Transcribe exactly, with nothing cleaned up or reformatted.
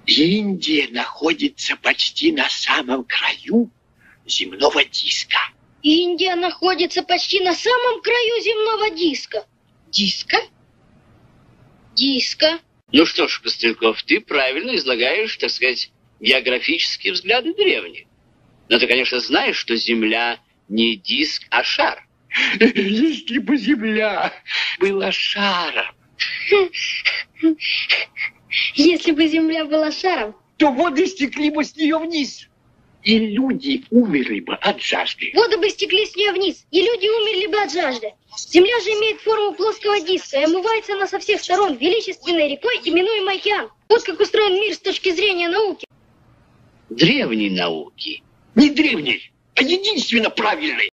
Индия находится почти на самом краю земного диска. Индия находится почти на самом краю земного диска. Диска? Диска. Ну что ж, Костыльков, ты правильно излагаешь, так сказать, географические взгляды древних. Но ты, конечно, знаешь, что Земля не диск, а шар. Если бы Земля была шаром. Если бы Земля была шаром, то воды стекли бы с нее вниз. И люди умерли бы от жажды. Воды бы стекли с нее вниз, и люди умерли бы от жажды. Земля же имеет форму плоского диска, и омывается она со всех сторон величественной рекой, именуемой океан. Вот как устроен мир с точки зрения науки. Древней науки. Не древней, а единственно правильной.